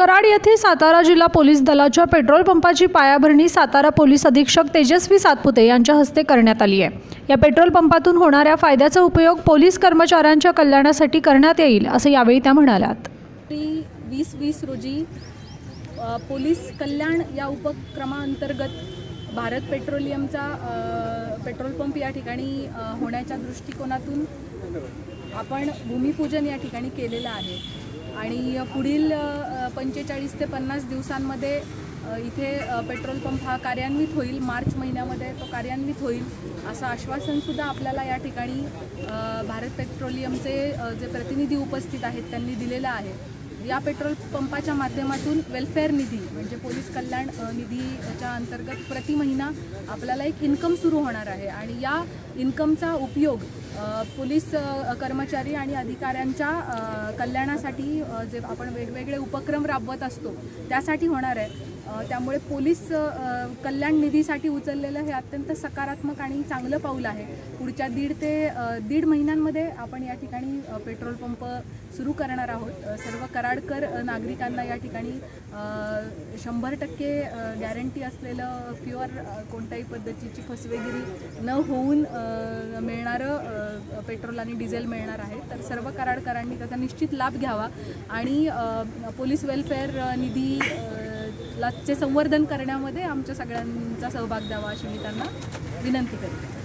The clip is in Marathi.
कराड येथे सातारा जिल्हा पोलीस दलाच्या पेट्रोल पंपाची पायाभरणी सातारा पोलीस अधीक्षक तेजस्वी सातपुते यांच्या हस्ते करण्यात आली आहे। या पेट्रोल पंपातून होणाऱ्या फायद्याचा उपयोग पोलीस कर्मचाऱ्यांच्या कल्याणासाठी करण्यात येईल असे यावेळी त्या म्हणाल्यात। 2020 रोजी पोलीस कल्याण या उपक्रमाअंतर्गत भारत पेट्रोलियमचा पेट्रोल पंप या ठिकाणी होण्याच्या दृष्टिकोनातून आपण भूमिपूजन या ठिकाणी केलेलं आहे आणि पुढील 45 ते 50 दिवसांमध्ये इथे पेट्रोल पंप हा कार्यान्वित होईल। मार्च महिन्यामध्ये तो कार्यान्वित होईल असं आश्वासन सुद्धा आपल्याला या ठिकाणी भारत पेट्रोलियमचे जे प्रतिनिधी उपस्थित आहेत त्यांनी दिलेलं आहे। या पेट्रोल पंपाच्या माध्यमातून वेलफेअर निधी म्हणजे पोलीस कल्याण निधीच्या अंतर्गत प्रति महिना आपल्याला एक इन्कम सुरू होणार आहे आणि या इन्कमचा उपयोग पोलीस कर्मचारी आणि अधिकाऱ्यांच्या कल्याणासाठी जे आपण वेगवेगळे उपक्रम राबवत असतो त्यासाठी होणार आहे। त्यामुळे पोलीस कल्याण निधीसाठी उचललेलं हे अत्यंत सकारात्मक आणि चांगलं पाऊल आहे। पुढच्या दीड महिन्यांमध्ये आपण या ठिकाणी पेट्रोल पंप सुरू करणार आहोत। सर्व कराडकर नागरिकांना या ठिकाणी 100% गॅरंटी असलेलं प्युअर कोणत्याही पद्धतीची फसवेगिरी न होऊन मिळणारं पेट्रोल आणि डिझेल मिळणार आहे। तर सर्व कराडकरांनी त्याचा निश्चित लाभ घ्यावा आणि पोलीस वेलफेअर निधी चे संवर्धन करण्यामध्ये आमच्या सगळ्यांचा सहभाग द्यावा अशी मी त्यांना विनंती करते।